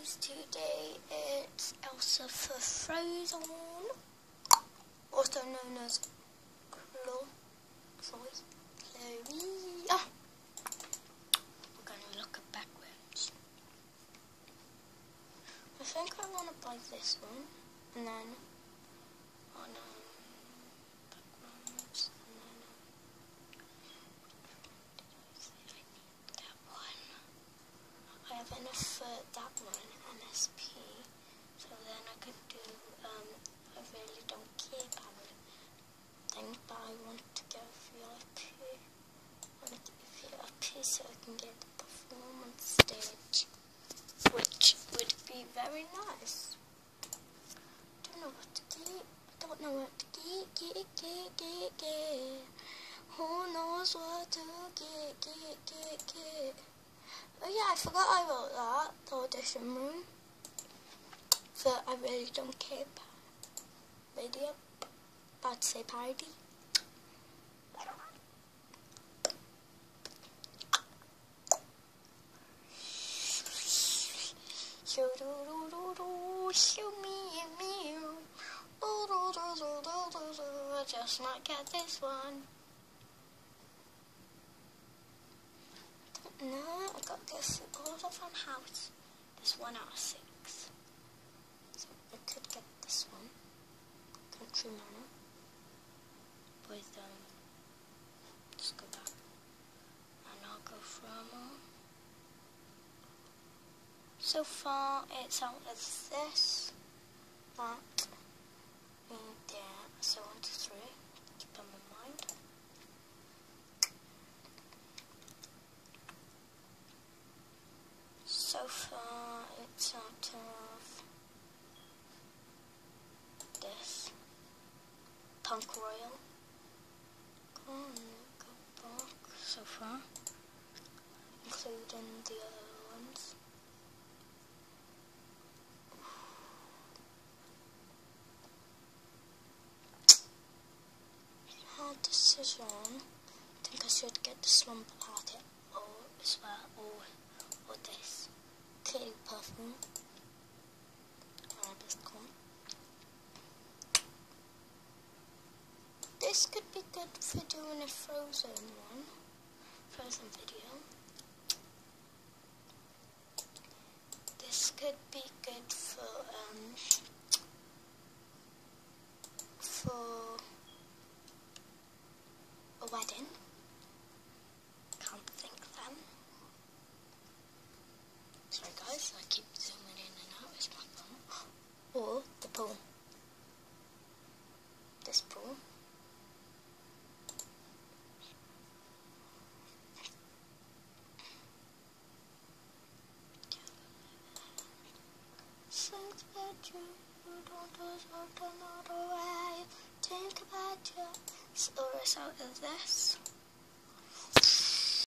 guys, today it's Elsa for Frozen, also known as Chloe. Oh. We're going to look at backwards. I think I want to buy this one, and then on backgrounds, and then I need that one. I have enough for that one, MSP, so then I could do, I really don't care about it, but I want to get VIP. I want to get VIP so I can get the performance stage, which would be very nice. Don't know what to get. I don't know what to get. Who knows what to get. Oh yeah, I forgot I wrote that, the audition room, that I really don't care about. Radio, about to say parody. Show me a meal. I just might get this one. No, I got this order from house. This 1 out of 6. So I could get this one. Country Manor. With just go back. And I'll go from so far it's out as this, that, and there. So 1, 2, 3. Keep them in mind. So far it's out of this Punk Royal. Go back so far, including the other ones. Hard decision. I think I should get the Slumber Party or as well, or this. Clearly Perfume. This could be good for doing a Frozen video. This could be good for a wedding. Can't think then. Sorry guys, I keep zooming in and out. It's my phone. Or the pool. This pool. Think about you, don't deserve another way. Think about you. Or it's out of this.